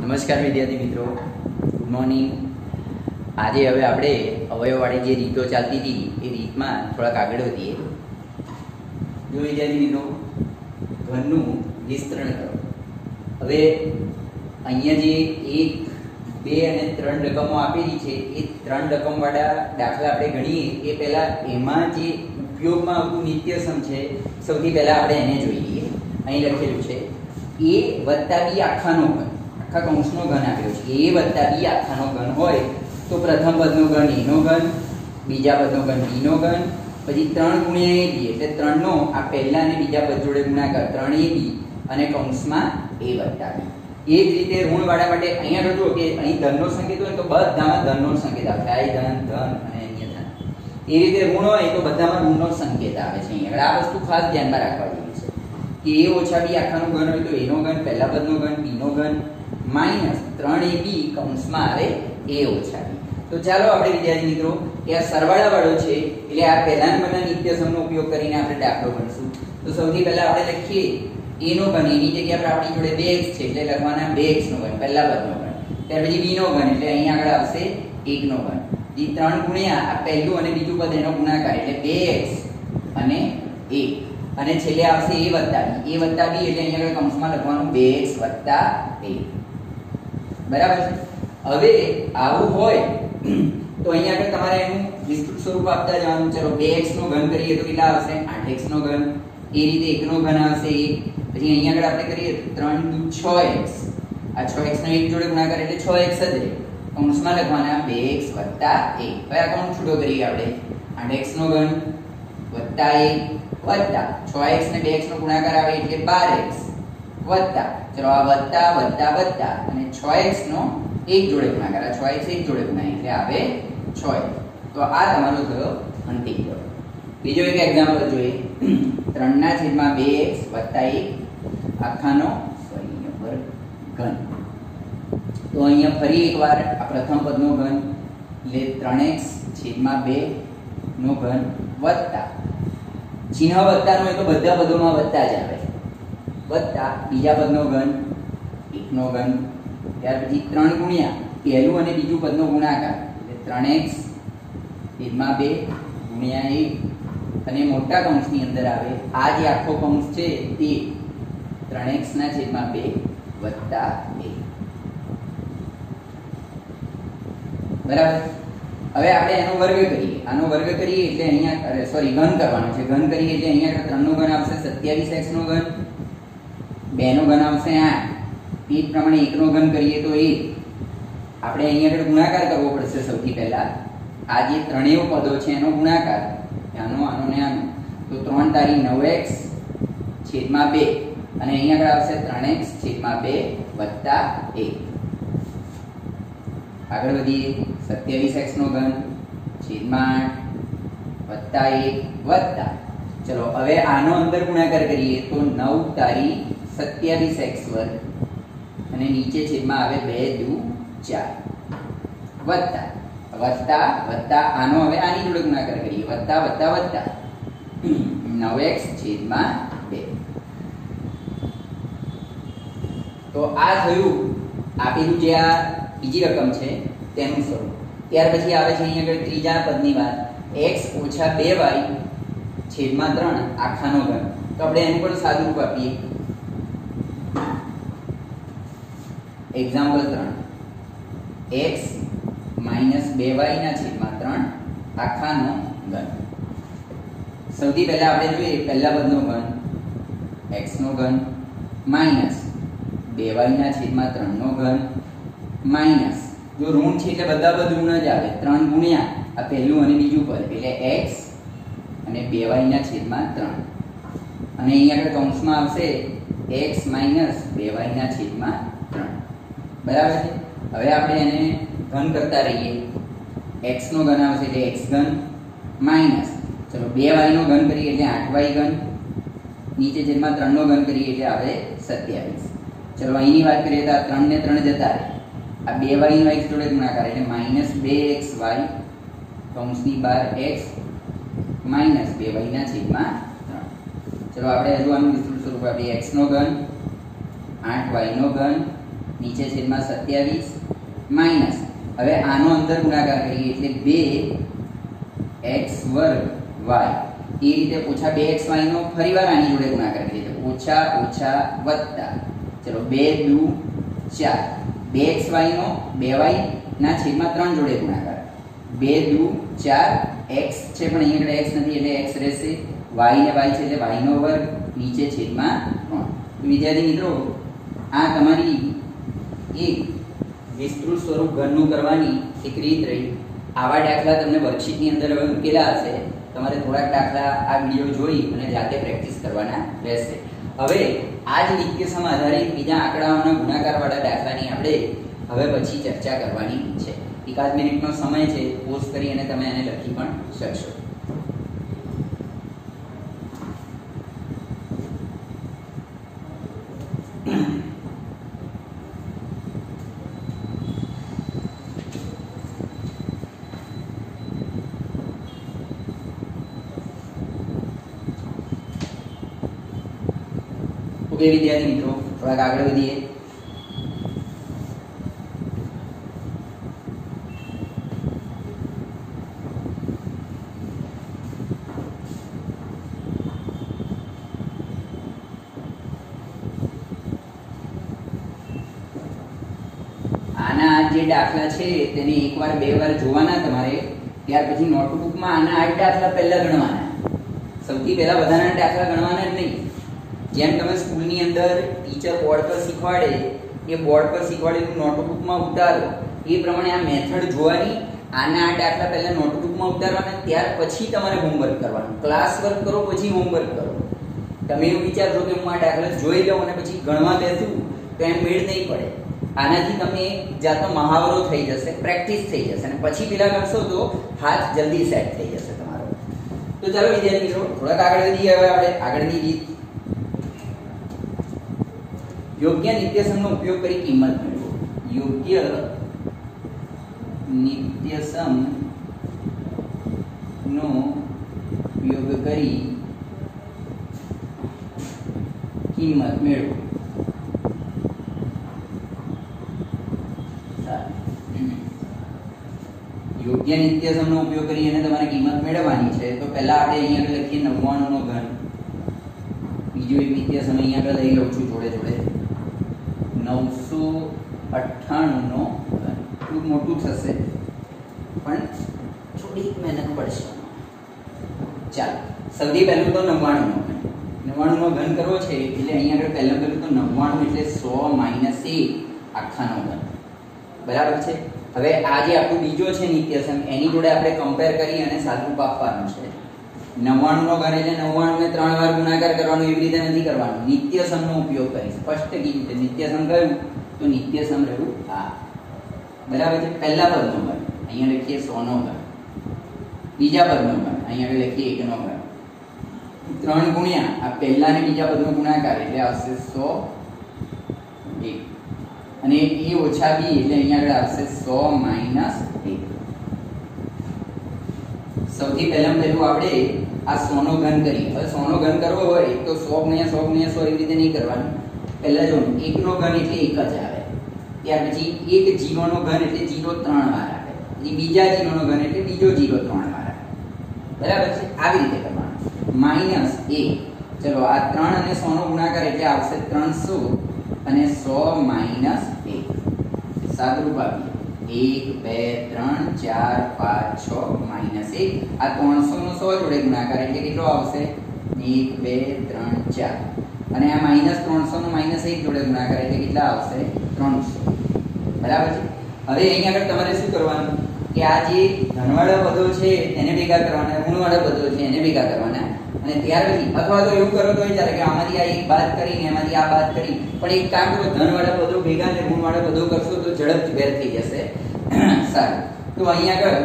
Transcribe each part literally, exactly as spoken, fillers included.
નમસ્કાર વિદ્યાર્થી મિત્રો, ગુડ મોર્નિંગ. આજે હવે આપણે અવયવવાળી જે રીતો ચાલતી હતી એ રીતમાં થોડાક આગળ વધીએ. જો વિદ્યાર્થી મિત્રો, ઘનનું વિસ્તરણ કરો. હવે અહીંયા જે એક, બે અને ત્રણ રકમો આપેલી છે એ ત્રણ રકમવાળા દાખલા આપણે ગણીએ એ પહેલાં એમાં જે ઉપયોગમાં આવતું નિત્યસમ છે સૌથી પહેલાં આપણે એને જોઈ લઈએ. અહીં લખેલું છે એ વત્તા બી આખાનો ઘન, આખા કૌંસનો ઘન આપ્યો છે. એ વત્તા બી આખાનો ઘન હોય તો પ્રથમ પદનો ઘન એનો ઘન, બીજા પદનો ઘન બીનો ઘન, પછી ત્રણ ગુણ્યા એ બી એટલે ત્રણનો આ પહેલા અને બીજા પદ જોડે ગુણાકાર ત્રણ એ બી અને કૌંસમાં એ વત્તા બી. એ જ રીતે ઋણવાળા માટે અહીંયા જુઓ કે અહીં ધનનો સંકેત હોય તો બધામાં ધનનો સંકેત આવે, આ ધન ધન અને અહીંયા ધન. એ રીતે ઋણ હોય તો બધામાં ઋણનો સંકેત આવે છે. અહીંયા આ વસ્તુ ખાસ ધ્યાનમાં રાખવા જેવી છે કે એ ઓછા બી આખાનો ઘન હોય તો એનો ઘન, પહેલા પદનો ઘન બીનો ઘન, માઇનસ ત્રણ એ બી કૌંસમાં આવે એ ઓછા બી. તો ચાલો આપણે વિદ્યાર્થી મિત્રો કે આ સરવાળા વાળો છે એટલે આ પહેલા નંબરના નિત્યસમનો ઉપયોગ કરીને આપણે દાખલો ગણશું. તો સૌથી પહેલા આપણે લખીએ એનો ઘન, એની જગ્યા પર આપણી જોડે બે એક્સ છે એટલે લખવાના બે એક્સ નો ઘન, પહેલા પદનો ઘન. ત્યાર પછી બી નો ઘન એટલે અહીં આગળ આવશે એક નો ઘન. જે ત્રણ ગુણ્યા આ પહેલું અને બીજું પદ એનો ગુણાકાર એટલે બે એક્સ અને એક, અને છેલ્લે આવશે એ વત્તા બી. એ વત્તા બી એટલે અહીં આગળ કૌંસમાં લખવાનું બે એક્સ વત્તા એક. બરાબર છે. હવે આવું હોય તો અહીંયા આગળ તમારે એનું વિસ્તૃત સ્વરૂપ આપતા જવાનું. ચલો બે એક્સ નો ઘન કરીએ તો કેટલા આવશે? આઠ એક્સ નો ઘન. એ રીતે એક નો ઘન આવશે એક. પછી અહીંયા આગળ આપણે કરીએ ત્રણ દુ છ એક્સ. આ છ એક્સ નો એક જોડે ગુણાકાર એટલે છ એક્સ જ રહે. કૌંસમાં લખવાના બે એક્સ વત્તા એક. હવે આ કૌંસ છૂટો કરીએ આપણે. આઠ એક્સ નો ઘન વત્તા એક વત્તા છ એક્સ ને બે એક્સ નો ગુણાકાર આવે એટલે બાર એક્સ વત્તા, ચલો આ વત્તા વત્તા વત્તા અને છ એક્સ નો એક જોડે ગુણાકાર, આ છ એક્સ એક જોડે ગુણાય એટલે આવે છ એક્સ. તો આ તમારો થયો અંતિમ જવાબ. બીજો એક એક્ઝામ્પલ જોઈએ. ત્રણ ના છેદમાં બે એક્સ વત્તા એક આખાનો સોરી વર્ગ ઘન. તો અહીંયા ફરી એકવાર આ પ્રથમ પદનો ઘન એટલે ત્રણ એક્સ છેદમાં બે નો ઘન વત્તા, ચિહ્ન વત્તાનો હોય તો બધા પદોમાં વત્તા જ આવે, વત્તા બીજા પદનો ઘન એક નો ઘન. ત્યાર પછી ત્રણ ગુણ્યા પહેલું અને બીજું પદનો ગુણાકાર એટલે ત્રણ એક્સ છેદમાં બે ગુણ્યા એક, અને મોટા કૌંસની અંદર આવે આ જે આખો કૌંસ છે તે ત્રણ એક્સ ના છેદમાં બે વત્તા એક. બરાબર. હવે આપણે એનો વર્ગ કરીએ. આનો વર્ગ કરીએ એટલે અહીંયા સોરી ઘન કરવાનો છે. ઘન કરીએ એટલે અહીંયા ત્રણ નો ઘન આવશે સત્યાવીસ એક્સ નો ઘન, બે નો ઘન આવશે આઠ. એ જ પ્રમાણે એક નો ઘન કરીએ તો એક. આપણે અહીંયા આગળ ગુણાકાર કરવો પડશે સૌથી પહેલા. આ જે ત્રણેય પદો છે એનો ગુણાકાર, આનો આનો ને આનો. તો ત્રણ તારી નવ એક્સ છેદમાં બે અને અહીંયા આગળ આવશે ત્રણ એક્સ છેદમાં બે વત્તા એક. આગળ વધીએ. સત્યાવીસ એક્સ નો ઘન છેદમાં આઠ વત્તા એક વત્તા, ચલો હવે આનો અંદર ગુણાકાર કરીએ તો નવ તારી સત્યાવીસ એક્સ વર્ગ અને નીચે છેદમાં આવે બે દુ ચાર વત્તા વત્તા વત્તા આનો હવે આની જોડે ગુણાકાર કરીએ વત્તા વત્તા વત્તા નવ એક્સ છેદમાં બે. તો આ થયું આપેલું જે આ બીજી રકમ છે તેનું સ્વરૂપ. ત્યાર પછી આવે છે અહીંયા આગળ ત્રીજા પદની વાત, x ઓછા બે વાય છેદમાં ત્રણ આખાનો ઘન. તો આપણે એનું પણ સાદું રૂપ આપીએ. એક્ઝામ્પલ ત્રણ, x માઇનસ બે વાય ના છેદમાં ત્રણ આખાનો ઘન. સૌથી પહેલા આપણે જોઈએ પહેલા પદનો ઘન x નો ઘન માઇનસ બે વાય ના છેદમાં ત્રણ નો ઘન માઇનસ, જો ઋણ છે એટલે બધા પદ ઋણ જ આવે, ત્રણ ગુણ્યા આ પહેલું અને બીજું પદ એટલે x અને બે વાય ના છેદમાં ત્રણ, અને અહીંયા આગળ કૌંસમાં આવશે x માઇનસ બે વાય ના છેદમાં ત્રણ. બરાબર છે. હવે આપણે એને ઘન કરતા રહીએ. x નો ઘન આવશે એટલે x ઘન માઇનસ, ચલો બે વાય નો ઘન કરીએ એટલે આઠ વાય ઘન, નીચે છેદમાં ત્રણ નો ઘન કરીએ એટલે આવે સત્યાવીસ. ચલો અહીંની વાત કરીએ તો આ ત્રણ ને ત્રણ જતા રહે, આ બે વાય નો x જોડે ગુણાકાર એટલે માઇનસ બે એક્સ વાય કૌંસની બહાર x માઇનસ બે વાય ના છેદમાં ત્રણ. ચલો આપણે હજુ આનું વિસ્તૃત સ્વરૂપ આપીએ. x નો ઘન આઠ વાય નો ઘન નીચે છેદમાં સત્યાવીસ માઇનસ હવે આનો અંદર ગુણાકાર કરીએ એટલે બે એક્સ વર્ગ વાય એ રીતે ઓછા બે એક્સ વાય નો ફરીવાર આની જોડે ગુણાકાર કરીએ તો ઓછા ઓછા વત્તા ચલો બે દુ ચાર બે એક્સ વાય નો બે વાય ના છેદમાં ત્રણ જોડે ગુણાકાર બે દુ ચાર x છે પણ અહીંયા આગળ x નથી એટલે x રહેશે y ને y છે એટલે y નો વર્ગ નીચે છેદમાં ત્રણ તો વિદ્યાર્થી મિત્રો આ તમારી એક વિસ્તૃત સ્વરૂપ ઘનનું કરવાની એક રીત રહી આવા દાખલા તમને વર્કશીટની અંદર હવે મૂકેલા હશે તમારે થોડાક દાખલા આ વિડિયો જોઈ અને જાતે પ્રેક્ટિસ કરવાના રહેશે હવે આ જ નિત્યસમ આધારિત બીજા આંકડાઓના ગુણાકાર વાળા દાખલાની આપણે હવે પછી ચર્ચા કરવાની છે એકાદ મિનિટનો સમય છે પોઝ કરી અને તમે આને લખી પણ શકશો ઓકે વિદ્યાર્થી મિત્રો થોડાક આગળ વધીએ આના જે દાખલા છે તેને એકવાર બે વાર જોવાના તમારે ત્યાર પછી નોટબુકમાં આના આઠ દાખલા પહેલા ગણવાના સૌથી પહેલા બધાના દાખલા ગણવાના જ નહીં જેમ તમે સ્કૂલની અંદર ટીચર બોર્ડ પર શીખવાડે એ બોર્ડ પર શીખવાડેલું નોટબુકમાં ઉતારો એ પ્રમાણે આ મેથડ જોવાની આના આ દાખલા પહેલા નોટબુકમાં ઉતારવાના ત્યાર પછી તમારે હોમવર્ક કરવાનું ક્લાસ વર્ક કરો પછી હોમવર્ક કરો તમે એવું વિચારજો કે હું આ દાખલા જોઈ લઉં અને પછી ગણવા બેસું તો એમ મેળ નહીં પડે આનાથી તમે જાતનો મહાવરો થઈ જશે પ્રેક્ટિસ થઈ જશે અને પછી પેલા કરશો તો હાથ જલ્દી સેટ થઈ જશે તમારો તો ચાલો વિદ્યાર્થી મિત્રો થોડાક આગળ વધીએ હવે આપણે આગળની રીત યોગ્ય નિત્યસમનો ઉપયોગ કરી કિંમત મેળવો યોગ્ય નિત્યસમ નો ઉપયોગ કરી કિંમત મેળવો યોગ્ય નિત્યસમનો ઉપયોગ કરી અને તમારે કિંમત મેળવવાની છે તો પહેલા આપણે અહીંયા આગળ લખીએ નવ્વાણું નો ઘન બીજો એક નિત્યસમ અહીંયા આગળ લઈ લઉં છું જોડે જોડે નવસો અઠ્ઠાણું નો ઘન થોડું મોટું થશે પણ થોડી મહેનત પડશે ચાલો સૌથી પહેલું તો નવ્વાણું નો ઘન નવ્વાણું નો ઘન કરવો છે એટલે અહીંયા આગળ પહેલા પહેલું તો નવ્વાણું એટલે સો માઇનસ એક આખાનો ઘન બરાબર છે હવે આ જે આપણું બીજો છે નિત્યસમ એની જોડે આપણે કમ્પેર કરી અને સાદુરૂપ આપવાનું છે નવ્વાણું નો ઘન એટલે નવ્વાણું ને ત્રણ વાર ગુણાકાર કરવાનો એવી રીતે નથી કરવાનું નિત્યસમનો ઉપયોગ કરી સ્પષ્ટ કીધું છે નિત્યસમ કયું તો નિત્યસમ રહ્યું આ બરાબર છે પહેલા પદનો ઘન અહીંયા લખીએ સો નો ઘન બીજા પદનો ઘન અહીંયા લખીએ એક નો ઘન ત્રણ ગુણ્યા આ પહેલા ને બીજા પદનો ગુણાકાર એટલે આવશે સો એક અને એ ઓછા બી એટલે અહીંયા આગળ આવશે સો માઇનસ એક સૌથી પહેલા પહેલું આપણે આ સો નો ઘન કરીએ હવે સો નો ઘન કરવો હોય તો સો ગુણ્યા સો ગુણ્યા સો એવી રીતે નહીં કરવાનું પહેલા જો એક નો ઘન એટલે એક જ આવે ત્યાર પછી એક જીરો નો ઘન એટલે જીરો ત્રણ વાર આવે પછી બીજા જીરો નો ઘન એટલે બીજો જીરો ત્રણ વાર આવે બરાબર છે આવી રીતે કરવાનું માઇનસ એક ચલો આ ત્રણ અને સો નો ગુણાકાર એટલે આવશે ત્રણસો અને સો માઇનસ એક સાદુરૂપ આપીએ એક બે ત્રણ ચાર પાંચ છ માઇનસ એક આ ત્રણસો નો સો જોડે ગુણાકાર એટલે કેટલો આવશે એક બે ત્રણ ચાર અને આ માઇનસ ત્રણસો નો માઇનસ એક જોડે ગુણાકાર એટલે કેટલા આવશે ત્રણસો બરાબર છે હવે અહીંયા આગળ તમારે શું કરવાનું કે આ જે ધનવાળા પદો છે એને ભેગા કરવાના ઋણવાળા પદો છે એને ભેગા કરવાના અને ત્યાર પછી અથવા તો એવું કરો તો ચાલે કે આમાંથી આ એક બાદ કરીને એમાંથી આ બાદ કરી પણ એક કામ કરો ધનવાળા પદો ભેગા અને ઋણવાળા પદો કરશો તો ઝડપથી વેર થઈ જશે સારું તો અહીંયા આગળ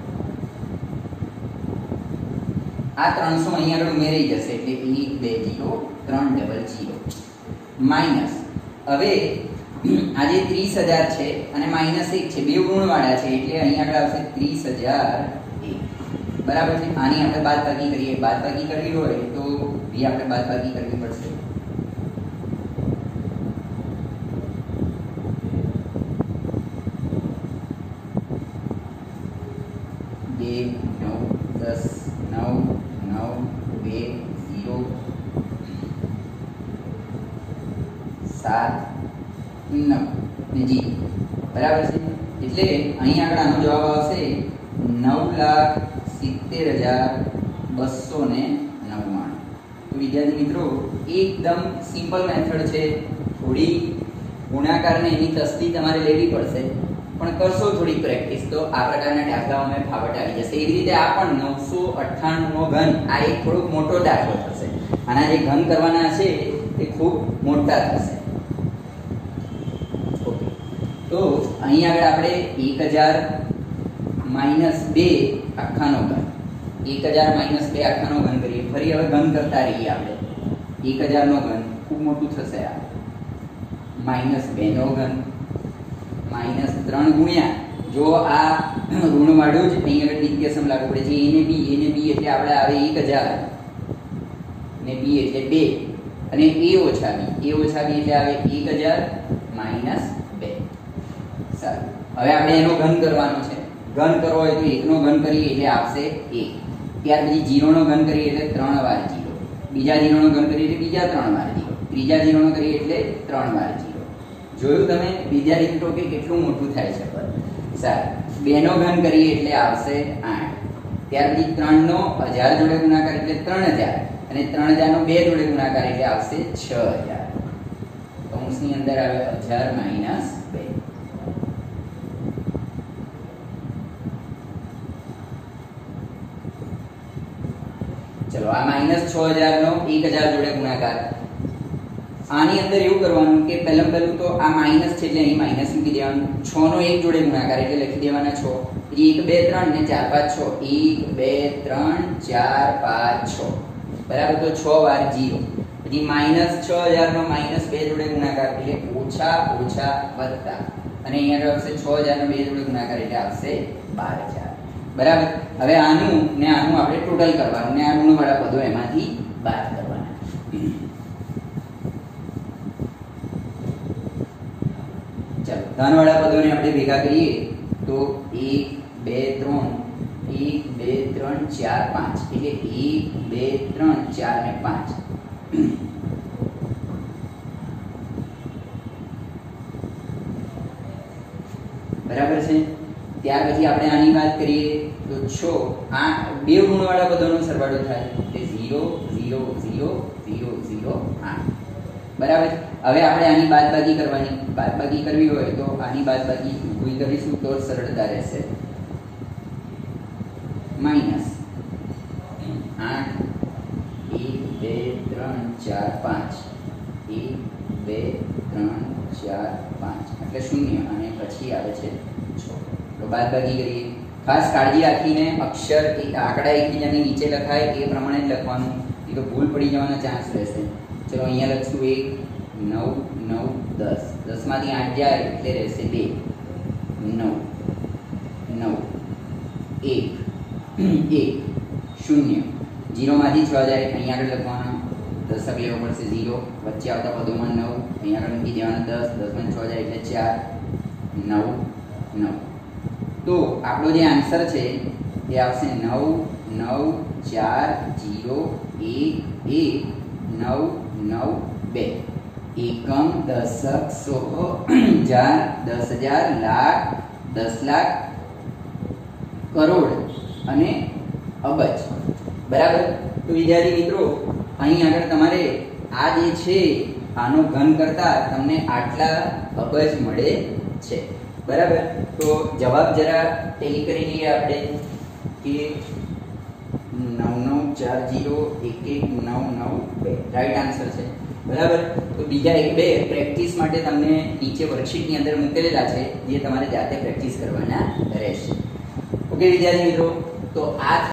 આ ત્રણસો અહીંયા આગળ ઉમેરાઈ જશે એટલે એક બે જીરો ત્રણ ડબલ જીરો માઇનસ હવે આજે ત્રીસ હજાર છે અને માઇનસ એક છે બે ઋણવાળા છે એટલે અહીંયા આગળ આવશે ત્રીસ હજાર એક બરાબર છે આની આપણે બાદબાકી કરીએ બાદબાકી કરવી હોય તો એ આપણે બાદબાકી કરવી પડશે સાત નવ ને જીરો બરાબર છે એટલે અહીં આગળ આનો જવાબ આવશે નવ લાખ સિત્તેર હજાર બસો ને નવ્વાણું. તો વિદ્યાર્થી મિત્રો એકદમ સિમ્પલ મેથડ છે. થોડી ગુણાકારને એની તસ્તી તમારે લેવી પડશે પણ કરશો થોડી પ્રેક્ટિસ તો આ પ્રકારના દાખલાઓમાં ફાવટ આવી જશે. એવી રીતે આ પણ નવસો અઠ્ઠાણું નો ઘન આ એક થોડોક મોટો દાખલો થશે. આના જે ઘન કરવાના છે તે ખૂબ મોટા થશે. ઓકે તો અહીં આગળ આપણે એક હજાર માઇનસ બે આખાનો ઘન એક હજાર માઇનસ બે આખાનો ઘન કરીએ. ફરી હવે ઘન કરતા રહીએ આપણે. એક હજાર નો ઘન ખૂબ મોટું થશે. આ માઇનસ બે નો ઘન માઇનસ ત્રણ ગુણ્યા જો આ ઋણ વાળું જ અહીં આગળ નિત્યસમ લાગુ પડે છે. એને બી એને બી એટલે આપણે આવે એક હજાર ને બી એટલે બે અને એ ઓછા બી એ ઓછા બી એટલે આવે એક હજાર માઇનસ બે. સારું હવે આપણે એનો ઘન કરવાનો છે. ઘન કરવો હોય તો એકનો ઘન કરીએ એટલે આવશે એક. ત્યાર પછી જીરોનો ઘન કરીએ એટલે ત્રણ વાર જીરો. બીજા જીરોનો ઘન કરીએ એટલે બીજા ત્રણ વાર જીરો. ત્રીજા જીરોનો કરીએ એટલે ત્રણ વાર જીરો. જોયું તમે વિદ્યાર્થી મિત્રો કે કેટલું મોટું થાય છે પર. સારું બે નો ઘન કરીએ એટલે આવશે આઠ. ત્યાર પછી ત્રણ નો હજાર જોડે ગુણાકાર એટલે ત્રણ હજાર અને ત્રણ હજાર નો બે જોડે ગુણાકાર એટલે આવશે છ હજાર. કૌંસની અંદર આવે હજાર માઇનસ બે. ચલો આ માઇનસ છ હજાર નો એક હજાર જોડે ગુણાકાર. આની અંદર એવું કરવાનું કે પહેલા પહેલું તો આ માઇનસ છે એટલે અહીં માઇનસ મૂકી દેવાનું. છ નો એક જોડે ગુણાકાર એટલે લખી દેવાના છ. પછી એક બે ત્રણ ને ચાર પાંચ છ. એક બે ત્રણ ચાર પાંચ છ બરાબર. તો છ વાર જીરો. પછી માઇનસ છ હજાર નો માઇનસ બે જોડે ગુણાકાર એટલે ઓછા ઓછા વત્તા અને અહીંયા આવશે છ હજાર નો બે જોડે ગુણાકાર એટલે આવશે બાર હજાર બરાબર. હવે આનું ને આનું આપણે ટોટલ કરવાનું ને આ ઋણ વાળા પદો એમાંથી બાદ કરવાના. ચાલો ધન વાળા પદોને આપણે ભેગા કરીએ તો એક બે ત્રણ એક બે ત્રણ ચાર પાંચ એટલે એક બે ત્રણ ચાર ને પાંચ. બરાબર છે. ત્યાર પછી આપણે આની વાત કરીએ તો છ આ બે ઋણ વાળા પદોનો સરવાળો થાય તે zero zero zero zero zero આઠ બરાબર. હવે આપણે આની બાદબાકી કરવાની. બાદબાકી કરવી હોય તો આની બાદબાકી ભૂલ કરીશું તો સરળતા રહેશે. માઇનસ આઠ એક બે ત્રણ ચાર પાંચ એક બે ત્રણ ચાર પાંચ એટલે શૂન્ય અને પછી આવે છે છ. તો બાદબાકી કરીએ. ખાસ કાળજી રાખીને અક્ષર એક આંકડા એકબીજાની નીચે લખાય એ પ્રમાણે જ લખવાનું. એ તો ભૂલ પડી જવાનો ચાન્સ રહેશે. ચલો અહીંયા લખશું એક નવ નવ દસ. દસ માંથી આઠ જાય એટલે રહેશે બે. નવ નવ એક એક શૂન્ય. જીરો માંથી છ જાય અહીંયા આગળ લખવાના. દશક લેવો પડશે ઝીરો. વચ્ચે આવતા પદોમાં નવ અહીંયા આગળ મૂકી દેવાના. દસ દસ માં છ જાય એટલે ચાર. નવ નવ. તો આપણો જે આન્સર છે એ આવશે નવ નવ ચાર જીરો એક એક નવ નવ બે. એકમ દશક સો હજાર દસ હજાર લાખ દસ લાખ કરોડ અને અબજ બરાબર. તો વિદ્યાર્થી મિત્રો અહીં આગળ તમારે આ જે છે આનો ઘન કરતા તમને આટલા અબજ મળે છે બરાબર. તો જવાબ જરા ટેલી કરી લઈએ આપણે કે નવ નવ ચાર જીરો એક એક નવ નવ બે રાઈટ આન્સર છે બરાબર. તો બીજા એક બે પ્રેક્ટિસ માટે તમને નીચે વર્કશીટની અંદર મૂકેલા છે જે તમારે જાતે પ્રેક્ટિસ કરવાના રહેશે. ઓકે વિદ્યાર્થી મિત્રો તો આ